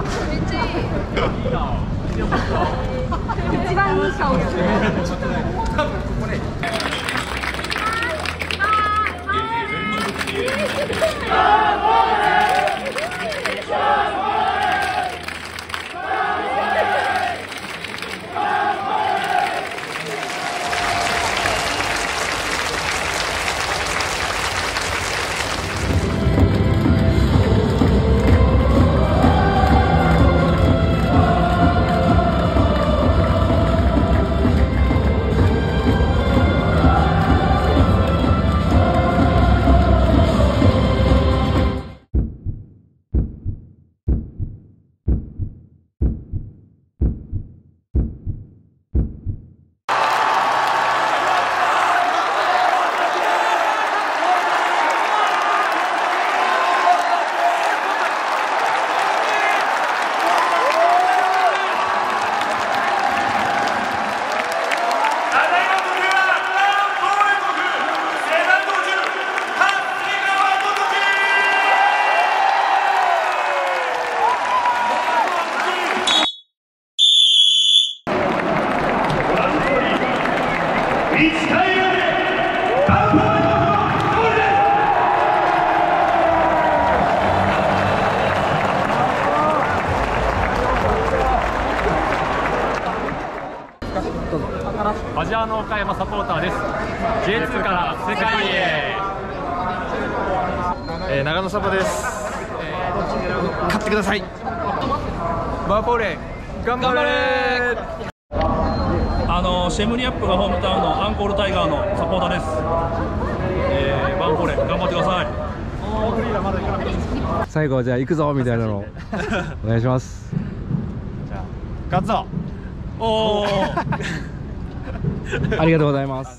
ちゃいい。一番いい顔。 アジアの岡山サポーターです。J2 から世界へ。 長野サポです。勝ってください。バーポーレ頑張れ。 シェムリアップがホームタウンのアンコールタイガーのサポーターです。バーポーレ頑張ってください。 最後じゃあ行くぞみたいなのお願いします。 じゃあ勝つぞ。 おお。 ありがとうございます。